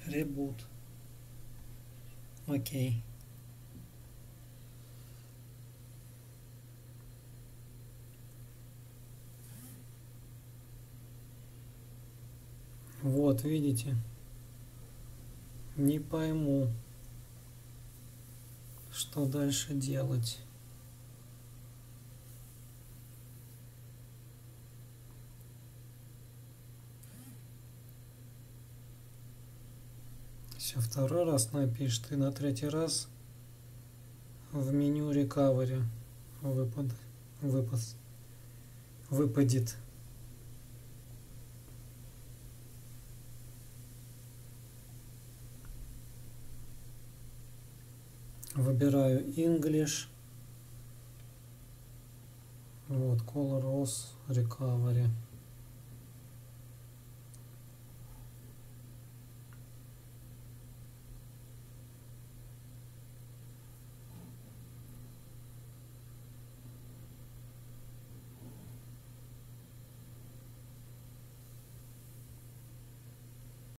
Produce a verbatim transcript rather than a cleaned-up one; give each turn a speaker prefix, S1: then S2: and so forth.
S1: Reboot. Окей. Вот, видите? Не пойму, что дальше делать. Все, второй раз напишет, и на третий раз в меню Recovery выпад, выпад, выпадет. Выбираю English. Вот, Color Rose Recovery.